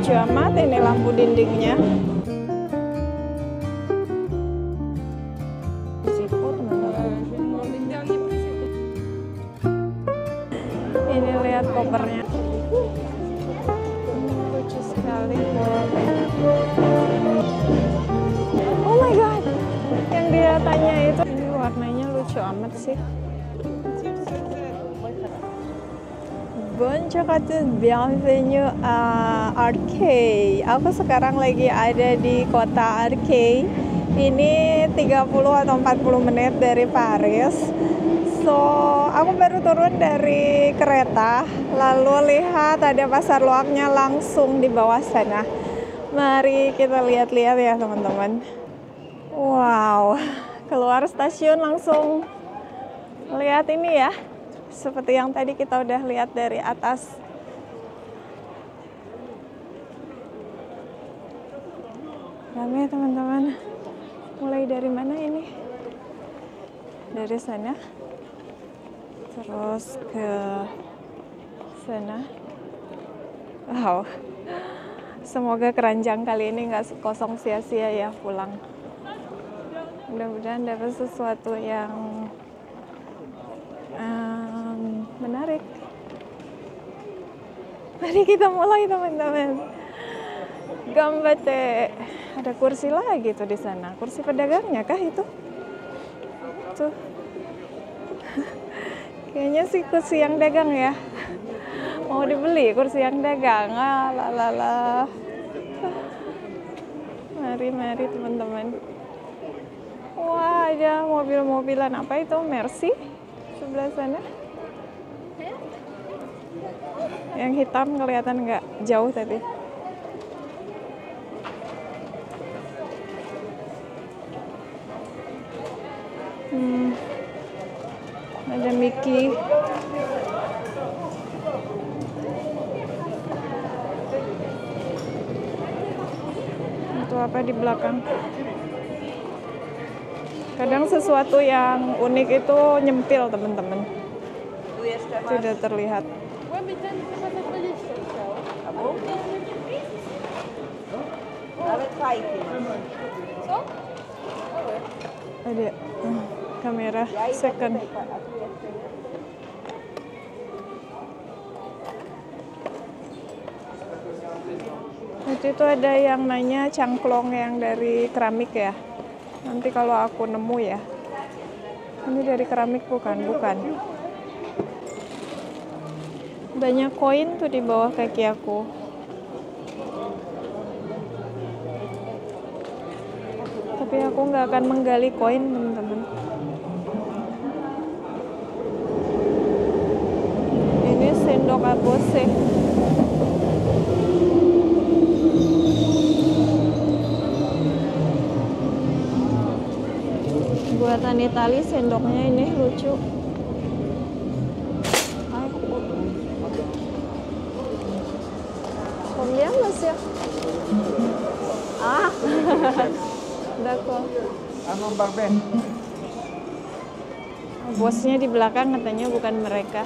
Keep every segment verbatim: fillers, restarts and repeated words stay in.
lucu amat ini lampu dindingnya. Sipo teman-teman. Ini lihat kopernya. Lucu sekali. Oh my god. Yang dia tanya itu, ini warnanya lucu amat sih. Bonjour à tous, bienvenue à Arcueil. Aku sekarang lagi ada di kota Arcueil. Ini tiga puluh atau empat puluh menit dari Paris. So, aku baru turun dari kereta, lalu lihat ada pasar loaknya langsung di bawah sana. Mari kita lihat-lihat ya teman-teman. Wow, keluar stasiun langsung lihat ini ya. Seperti yang tadi kita udah lihat dari atas. Ramai teman-teman. Mulai dari mana ini? Dari sana. Terus ke sana. Wow. Semoga keranjang kali ini nggak kosong sia-sia ya pulang. Mudah-mudahan dapat sesuatu yang Um, menarik. Mari kita mulai teman-teman. Gambate. Ada kursi lagi tuh di sana. Kursi pedagangnya kah itu? Tuh. Kayaknya sih kursi yang dagang ya. Mau dibeli kursi yang dagang. Ah, lalala. Mari mari teman-teman. Wah, ada mobil-mobilan apa itu? Mercy. Sebelah sana yang hitam kelihatan nggak jauh tadi. Hmm, ada Mickey. Itu apa di belakang? Kadang sesuatu yang unik itu nyempil teman-teman. Tidak terlihat. Ada uh, kamera second. Nanti itu ada yang nanya cangklong yang dari keramik ya. Nanti kalau aku nemu ya. Ini dari keramik bukan? Bukan. Banyak koin tuh di bawah kaki aku. Tapi aku nggak akan menggali koin teman-teman. Ini sendok abose. Buatan Itali, sendoknya ini lucu. Combien monsieur? Ah, d'accord. Bosnya di belakang katanya bukan mereka.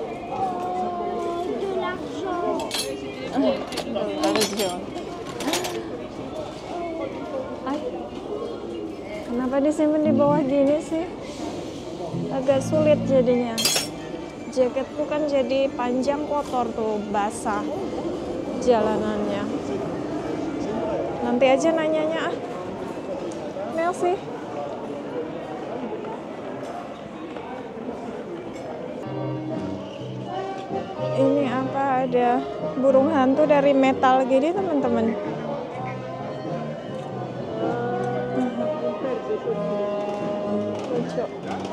Kenapa disimpan di bawah gini sih? Agak sulit jadinya. Jaketku kan jadi panjang kotor tuh, basah jalanannya. Nanti aja nanyanya ah. Merci. Ini apa, ada burung hantu dari metal gini teman-teman. Lucu.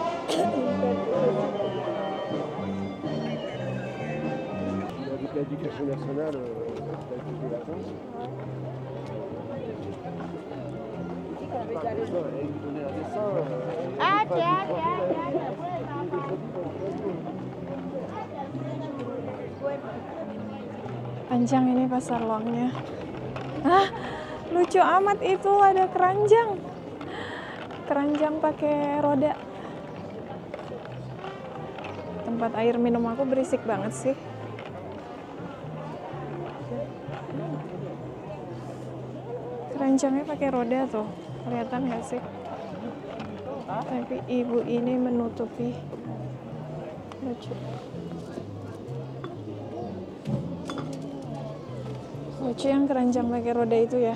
L'éducation nationale, des vacances. Ah, tiens, tiens, Panjang ini pasar loaknya. Ah, lucu amat itu, ada keranjang. Keranjang pakai roda. Tempat air minum aku berisik banget sih. keranjangnya pakai roda tuh, kelihatan nggak sih? Tapi ibu ini menutupi. Lucu. Lucu yang keranjang pakai roda itu ya.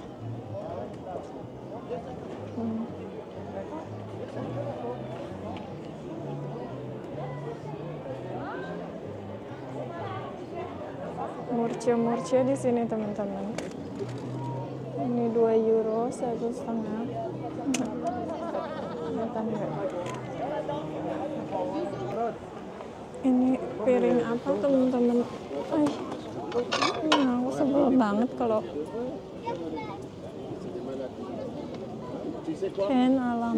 Hmm. Murce-murce di sini teman-teman. Ini dua euro satu setengah. Kelihatan nggak? Ini piring apa teman-teman? Ay, nah, aku sebel banget kalau Ken alam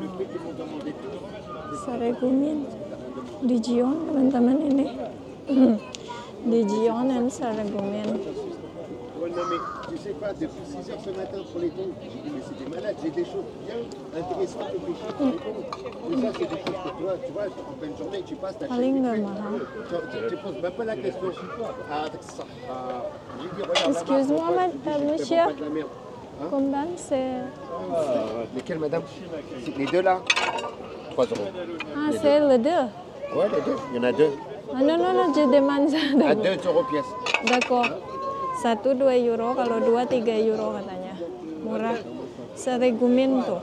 Saregumin di Gion teman-teman ini. Di Gion dan Saregumin. Ouais, non, mais tu sais quoi, depuis six heures ce matin pour les tongs, j'ai dit, mais c'est des malades, j'ai des choses bien intéressantes de pêcher pour les tongs. Mais ça, c'est des choses pour toi, tu vois, en pleine journée, tu passes, t'achètes Paling des nggak trucs. mahal. Tu, tu, tu poses même pas la question. Ah, ça, ah, j'ai dit, regarde, là-bas, Excuse-moi, pourquoi ma- tu dis, euh, je te monsieur. vends pas de la merde. Hein? Combien c'est? Ah, lesquels, madame? C'est les deux là, trois euros. Ah, c'est le deux. Ouais, les deux, il y en a deux. Ah, non, non, non, je demande ça. À deux euros pièce. D'accord. Satu dua euro, kalau dua tiga euro katanya. Murah. Saregumin tuh.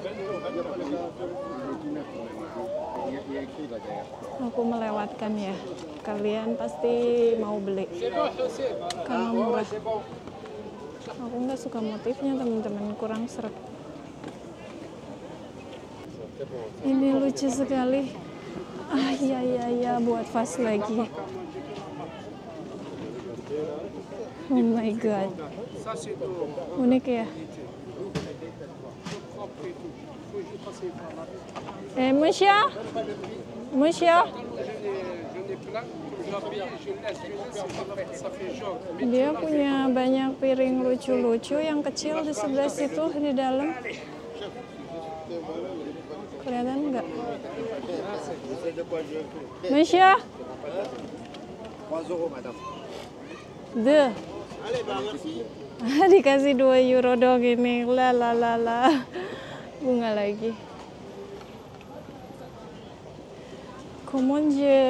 Aku melewatkan ya. Kalian pasti mau beli. Karena murah. Aku nggak suka motifnya teman-teman, kurang seret. Ini lucu sekali. Ah iya iya iya, buat vas lagi. Oh my god. Unik ya. Eh, monsieur? Monsieur? Dia punya banyak piring lucu-lucu yang kecil di sebelah situ di dalam. Kelihatan nggak? Monsieur? trois euros, madame. Deux. Dikasih dua euro dong ini. La la la la. Bunga lagi. Comment je...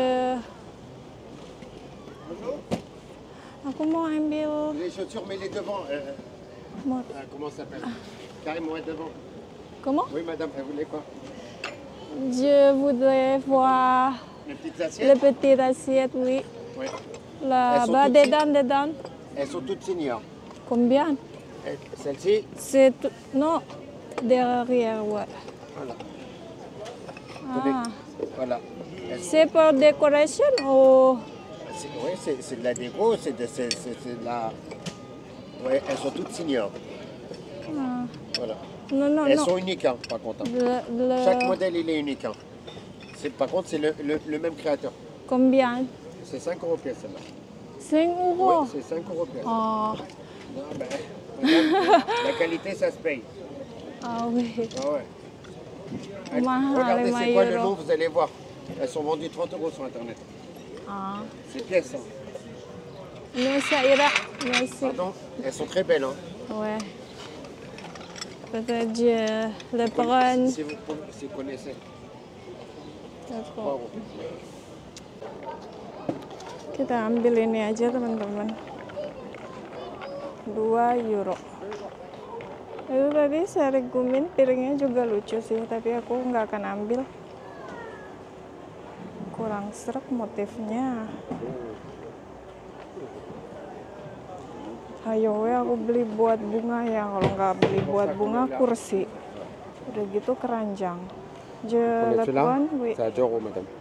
Aku mau ambil... Les chaussures, mais les devant. Euh, Mau- euh, comment ça s'appelle? Carrément être devant. Comment? Oui, madame, elle voulait quoi? Je voudrais voir Les petites les assiettes? petites assiettes, oui. Oui. Là-bas, Elles sont toutes dedans, dedans. Elles sont toutes seniors. Combien? Et celle-ci, C'est tout... Non, derrière, ouais. voilà. Ah. Voilà. Elles- C'est pour décoration ou... c'est- Oui, c'est c'est de la déco, c'est de, c'est- c'est- c'est de la... Oui, elles sont toutes seniors. Ah. Voilà. Non, non, Elles non. sont uniques, hein, par contre. hein. Le- le- Chaque modèle, il est unique. hein. C'est- Par contre, c'est le, le- le même créateur. Combien? C'est cinq euros pièce, celle-là. cinq euros. Oui, c'est cinq euros pièce. Oh. Non, ben, regarde, la qualité, ça se paye. Ah oui. Ah ouais. Allez, Mahal, regardez, lima c'est quoi le euro. nom, vous allez voir. Elles sont vendues trente euros sur Internet. Ah. C'est pièces. hein. Ini Saira. Merci. Pardon, elles sont très belles. Hein. Ouais. Peut-être je le prends. Si vous, si vous connaissez. D'accord. Bravo. Kita ambil ini aja teman-teman. dua euro. Itu tadi Saregumin piringnya juga lucu sih, tapi aku nggak akan ambil. Kurang srek motifnya. Ayo we, aku beli buat bunga ya. Kalau nggak beli buat bunga, kursi. Udah gitu keranjang. Je le prends, oui. C'est à deux euros, madame.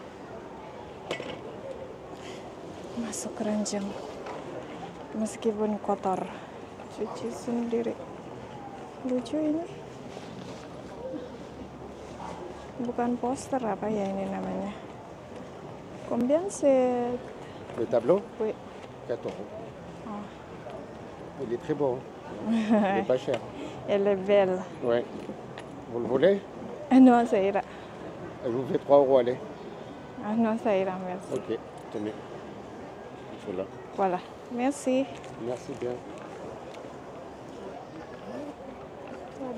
Masuk keranjang. Meskipun kotor. Cuci sendiri. Lucu ini. Bukan poster, apa ya ini namanya? Combien c'est? Le tableau, Oui. quatre euros. Ah. Il est très beau. hein. Il est pas cher. Elle est belle. Ouais. Vous le voulez? Ah non, ça ira. Je vous fais trois euros, allez. Ah non, ça ira, merci. Ok, tenez. Voilà. Voilà. Merci. Merci bien.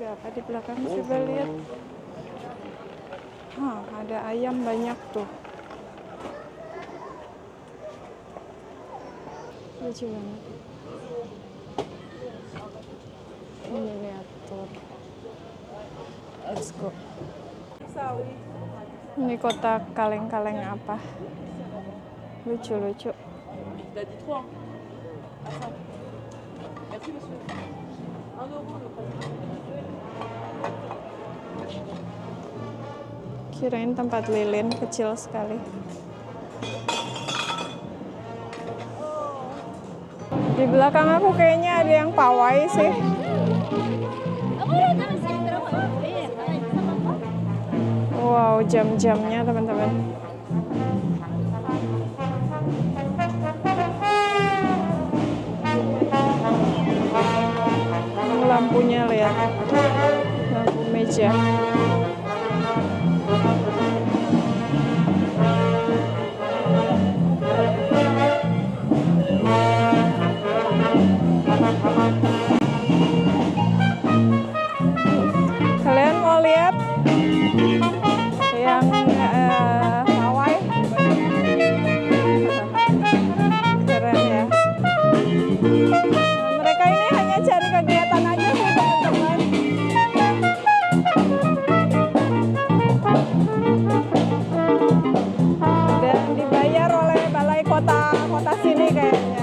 Ada apa di belakang? Coba lihat. Hah, ada ayam banyak tuh. Lucu banget. Ini lihat tuh. Let's go. Ini kota kaleng-kaleng apa? Lucu-lucu. Kirain tempat lilin, kecil sekali. Di belakang aku kayaknya ada yang pawai sih. Wow, jam-jamnya teman-teman. Lampunya lihat, lampu meja. Kalian mau lihat yang uh, Hawaii? Keren ya. Nah, mereka ini hanya cari kegiatan aja sih teman-teman. Dan dibayar oleh balai kota kota sini kayaknya.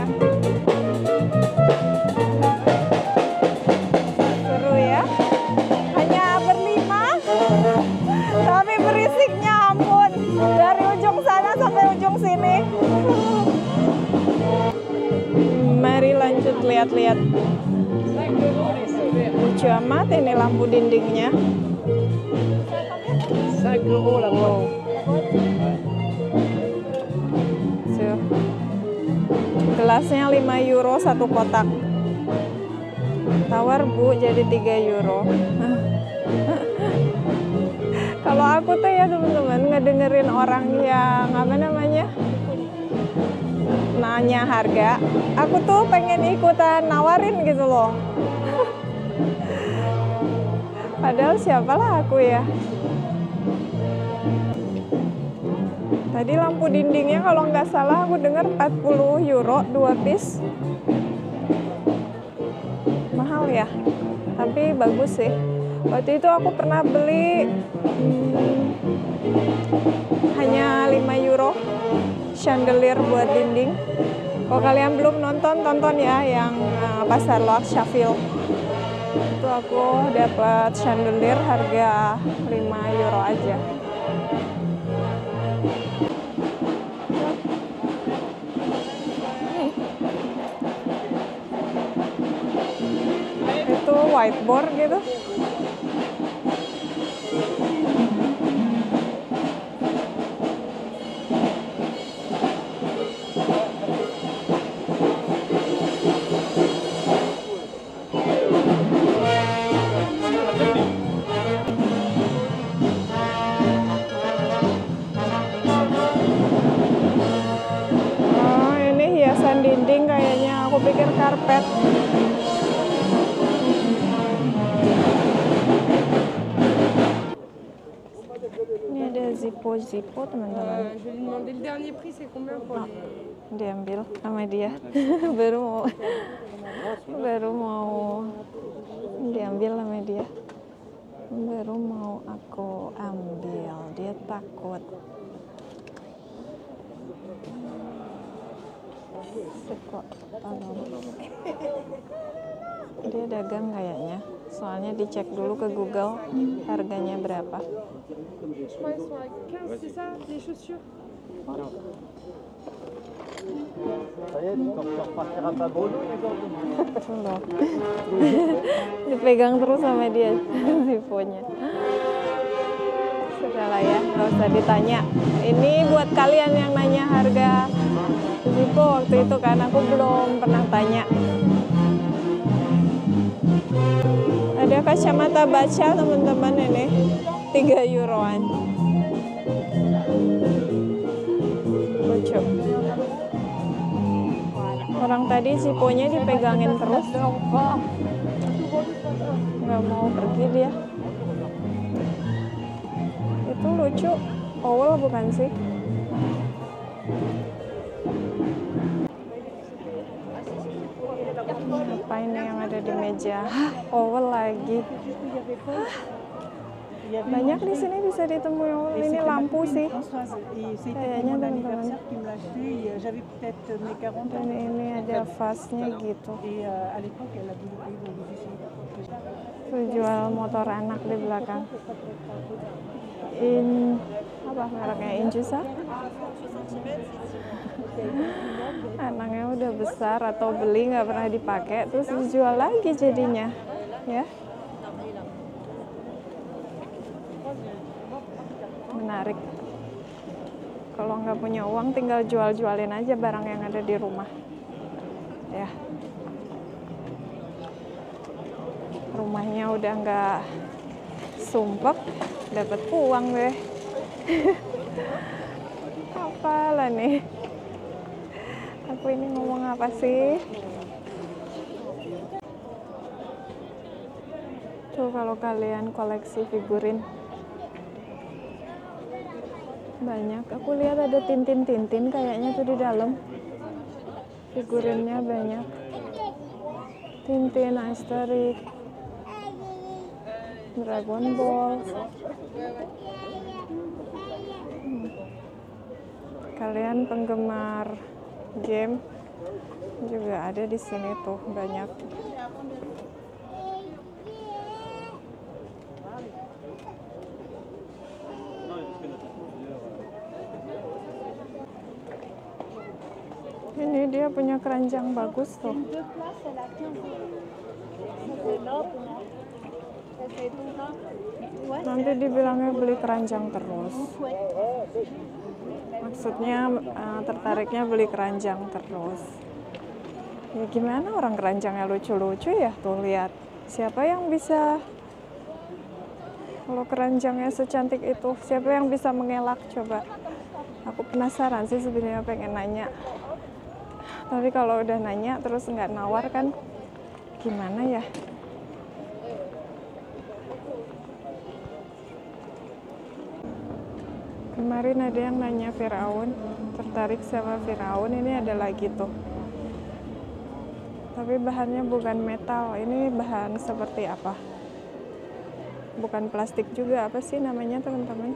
Seru ya. Hanya berlima, tapi berisiknya ampun. Dari ujung sana sampai ujung sini. Mari lanjut lihat-lihat. Lucu amat ini lampu dindingnya. Wow. Tuh. Gelasnya lima euro satu kotak. Tawar bu, jadi tiga euro. Kalau aku tuh ya teman-teman ngedengerin orang yang apa namanya nanya harga, aku tuh pengen ikutan nawarin gitu loh. Padahal siapalah aku ya. Tadi lampu dindingnya kalau nggak salah aku dengar empat puluh euro dua piece. Mahal ya, tapi bagus sih. Waktu itu aku pernah beli hmm, hanya lima euro chandelier buat dinding. Kalau kalian belum nonton, tonton ya yang uh, Pasar Loak Sheffield. Itu aku dapat chandelier harga lima euro aja. Itu whiteboard gitu. Oh, ini hiasan dinding kayaknya. Aku pikir karpet. Ini ada Zippo-Zippo teman-teman. Je lui demandais le dernier prix, c'est combien pour les... Diambil sama dia. baru mau baru mau diambil sama dia. Baru mau aku ambil, dia takut. Sekok tolong. Dia dagang kayaknya. Soalnya dicek dulu ke Google harganya berapa. Je crois qu'ils sont à quinze, c'est ça, les chaussures? Tuh loh. Dipegang terus sama dia Zippo-nya. Sudahlah ya, nggak usah ditanya. Ini buat kalian yang nanya harga Zippo waktu itu kan, aku belum pernah tanya. Ada kacamata baca teman-teman ini tiga euroan. Lucu. Orang tadi Zippo-nya dipegangin terus. nggak mau pergi dia. Itu lucu. Owl bukan sih? Apa ini yang ada di meja? Hah, owl lagi. Hah, banyak di sini bisa ditemui owl. Ini lampu sih. Kayaknya teman-teman. Dan ini ada vasnya gitu. Tuh jual motor anak di belakang. In apa mereknya? Injusa? Anaknya udah besar atau beli nggak pernah dipakai terus dijual lagi jadinya, ya. Menarik. Kalau nggak punya uang tinggal jual-jualin aja barang yang ada di rumah, ya. Rumahnya udah nggak sumpek, dapat uang deh. Apalah nih. Aku ini ngomong apa sih? Tuh kalau kalian koleksi figurin banyak. Aku lihat ada Tintin-Tintin kayaknya tuh di dalam. Figurinnya banyak. Tintin, Asterix, Dragon Ball. Hmm. Kalian penggemar game juga ada di sini tuh banyak. Ini dia punya keranjang bagus tuh. Nanti dibilangnya beli keranjang terus. Maksudnya uh, tertariknya beli keranjang terus. Ya gimana orang keranjangnya lucu-lucu ya? Tuh lihat. Siapa yang bisa, kalau keranjangnya secantik itu, siapa yang bisa mengelak coba? Aku penasaran sih sebenarnya, pengen nanya. Tapi kalau udah nanya terus nggak nawar kan gimana ya? Kemarin ada yang nanya Firaun, tertarik sama Firaun, ini ada lagi tuh. Tapi bahannya bukan metal, ini bahan seperti apa? Bukan plastik juga, apa sih namanya teman-teman?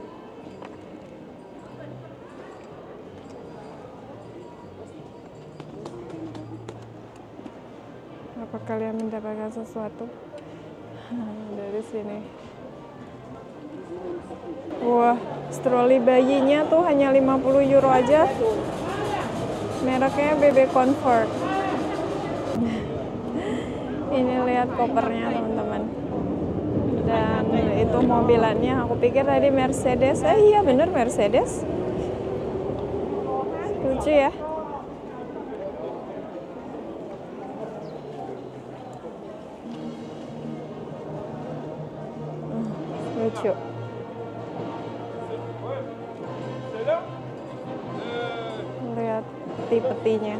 Apa kalian mendapatkan sesuatu dari sini? Wah, stroli bayinya tuh hanya lima puluh euro aja. Mereknya B B Comfort. Ini lihat kopernya teman-teman. Dan itu mobilannya, aku pikir tadi Mercedes. Eh iya bener Mercedes. Lucu ya. Lucu. Lihat peti-petinya.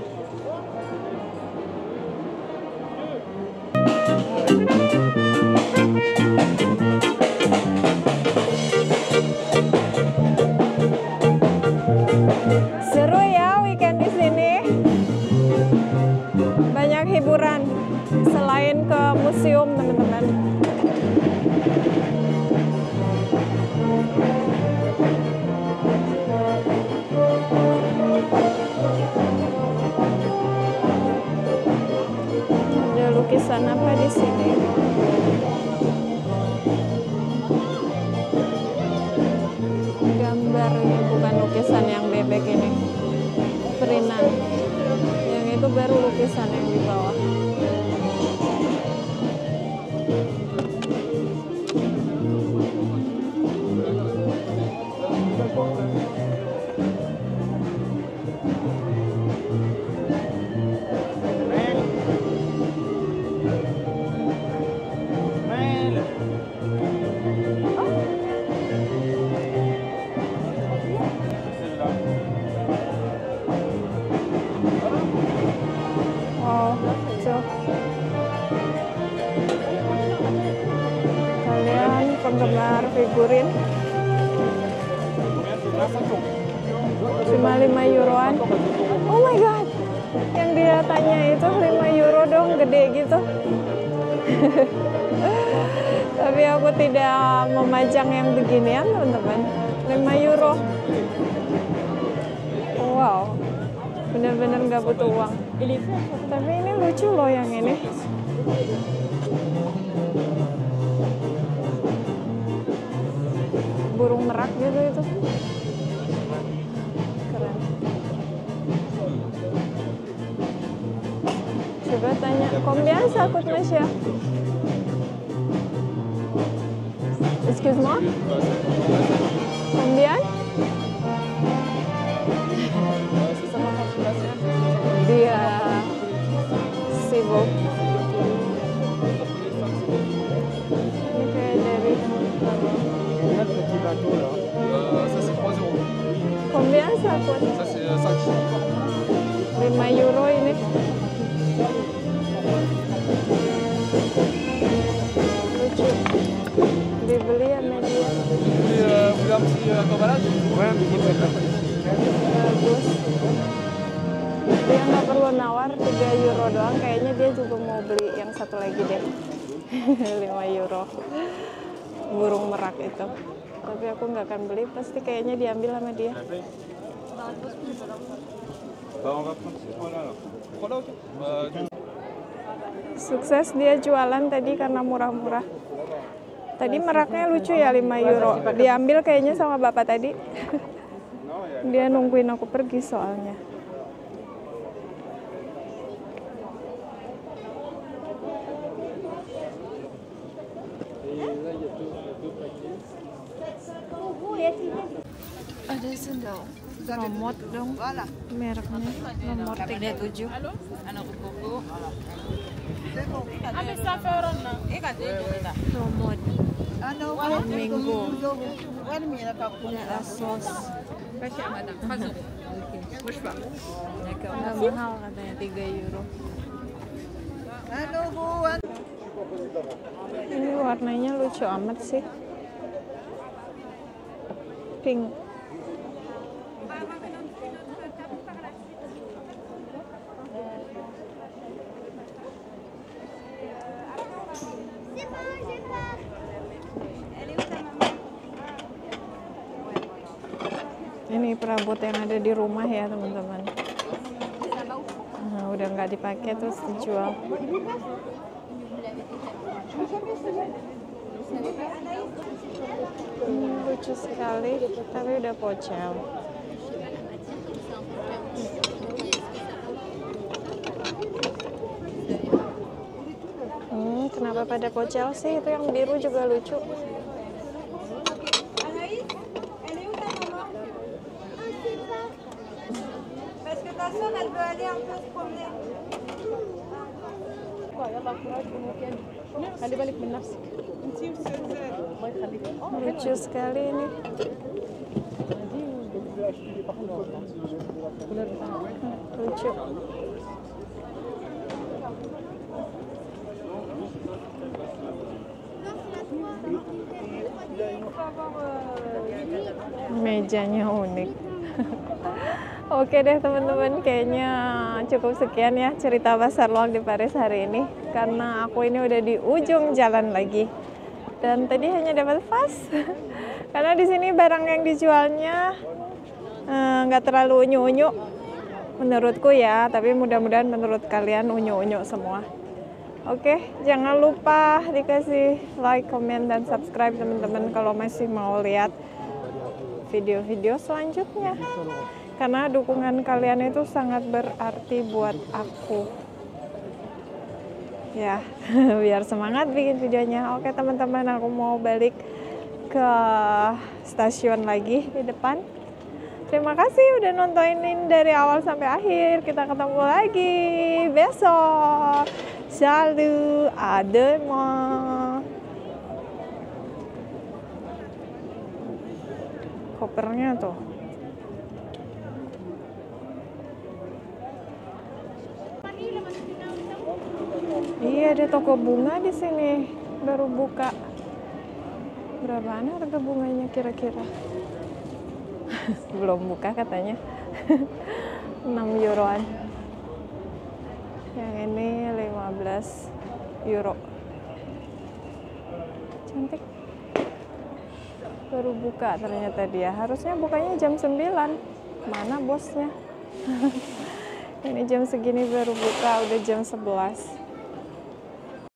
Seru ya weekend di sini. Banyak hiburan selain ke museum, teman-teman. Ada lukisan apa di sini? Gambar, ini bukan lukisan yang bebek ini. Perinan. Yang itu baru lukisan yang di bawah. Wow. penggemar figurin. Cuma lima euroan. Oh my god, yang dia tanya itu lima euro dong, gede gitu. Tapi aku tidak memajang yang beginian teman-teman. lima euro. Wow, bener-bener nggak butuh uang. Tapi ini lucu loh yang ini. Burung merak gitu itu. Keren. Coba tanya, combien ça coûte monsieur? Excuse-moi? Combien? Dia sibuk. Ini kayak dari Euh, ça c'est trois euros. combien ça coûte? Ça c'est euh, cinq. lima euro ini. Lucu. Dibeli ya media. Et euh, vous voulez un petit euh, emballage? Ouais, un petit peu. Bagus. Dia nggak perlu nawar tiga euro doang. Kayaknya dia juga mau beli yang satu lagi deh. lima euro. Burung merak itu. Tapi aku nggak akan beli, pasti kayaknya diambil sama dia. Sukses dia jualan tadi karena murah-murah. Tadi meraknya lucu ya, lima euro. Diambil kayaknya sama bapak tadi. Dia nungguin aku pergi soalnya. Ada sendal remote dong, mereknya nomor tiga puluh tujuh. Remote Minggu punya Asos. Nggak mahal katanya, tiga euro. Ini warnanya lucu amat sih, pink. Ini perabot yang ada di rumah ya teman-teman. Nah, udah nggak dipakai terus dijual. Hmm, lucu sekali, tapi udah pocel. Hmm, kenapa pada pocel sih? Itu yang biru juga lucu. Lucu sekali ini. Lucu. Mejanya unik. Oke deh teman-teman, kayaknya cukup sekian ya cerita pasar luang di Paris hari ini, karena aku ini udah di ujung jalan lagi dan tadi hanya dapat vas karena di sini barang yang dijualnya nggak eh, terlalu unyu-unyu menurutku ya, tapi mudah-mudahan menurut kalian unyu-unyu semua. Oke, jangan lupa dikasih like, comment, dan subscribe teman-teman kalau masih mau lihat video-video selanjutnya. Karena dukungan kalian itu sangat berarti buat aku. Ya, biar semangat bikin videonya. Oke teman-teman, aku mau balik ke stasiun lagi di depan. Terima kasih udah nontonin dari awal sampai akhir. Kita ketemu lagi besok. Salut, à demain. Kopernya tuh. Iya, ada toko bunga di sini baru buka. Berapaan harga bunganya kira-kira? Belum buka katanya. enam euroan. Yang ini lima belas euro. Cantik. Baru buka ternyata dia. Harusnya bukanya jam sembilan. Mana bosnya? Ini jam segini baru buka, udah jam sebelas.